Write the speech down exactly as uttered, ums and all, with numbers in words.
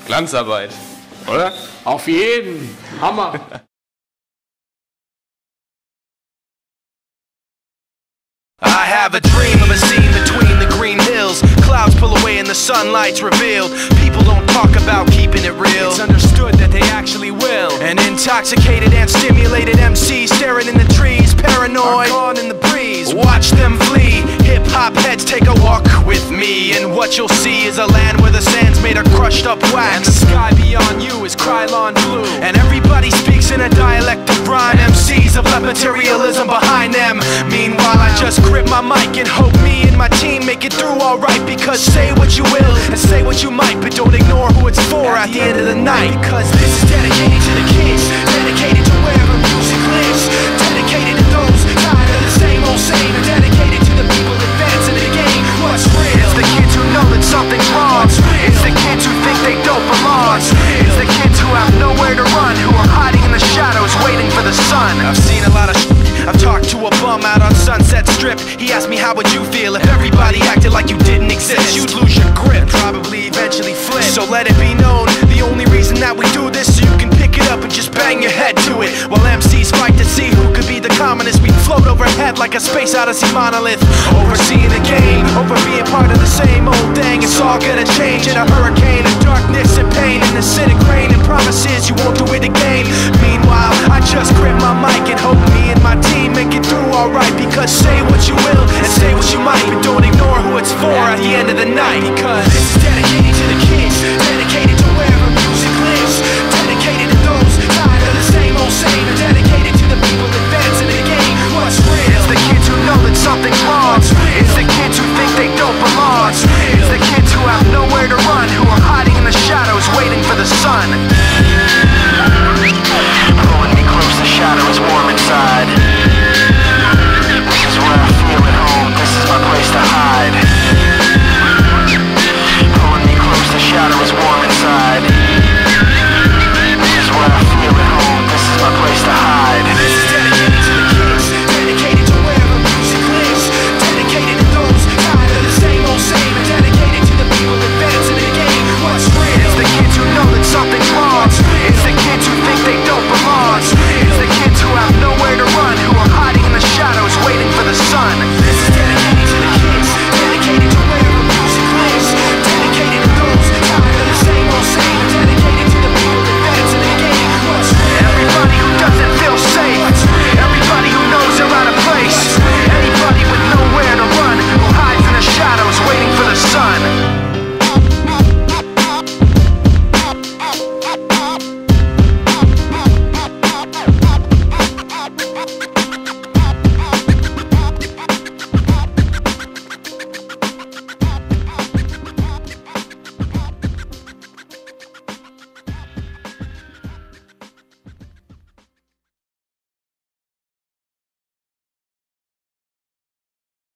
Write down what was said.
Glanzarbeit, oder? Auf jeden. Hammer. I have a dream of a scene between the green hills. Clouds pull away and the sunlight's revealed. People don't talk about keeping it real. It's understood that they actually will. An intoxicated and stimulated M C staring in the trees, paranoid, gone in the breeze. Watch them flee. Hip-hop heads take a walk with me, and what you'll see is a land where the sand's made of crushed up wax, and the sky beyond you is Krylon blue. And everybody speaks in a dialect of rhyme. M Cs have left materialism behind them. Meanwhile, I just grip my mic and hope me and my team make it through alright. Because say what you will and say what you might, but don't ignore who it's for at the end of the night. Because this is dedicated to the kids, dedicated to wherever music lives, dedicated to those tired of the same old same, and dedicated to the people advancing the game. What's real? It's the kids who know that something's wrong. It's the kids who think they don't belong. It's the kids who have nowhere to run, who are hiding in the shadows waiting for the sun. I've seen a lot of sh I've talked to a bum out on Sunset Strip. He asked me how would you feel if everybody acted like you didn't exist. You'd lose your grip and probably eventually flip. So let it be known, the only reason that we do this so you can pick it up and just bang your head to it. While M Cs fight to see who could be the commonest, we float overhead like a space odyssey monolith, overseeing the game, over being part of the same old thing. It's all gonna change in a hurricane of darkness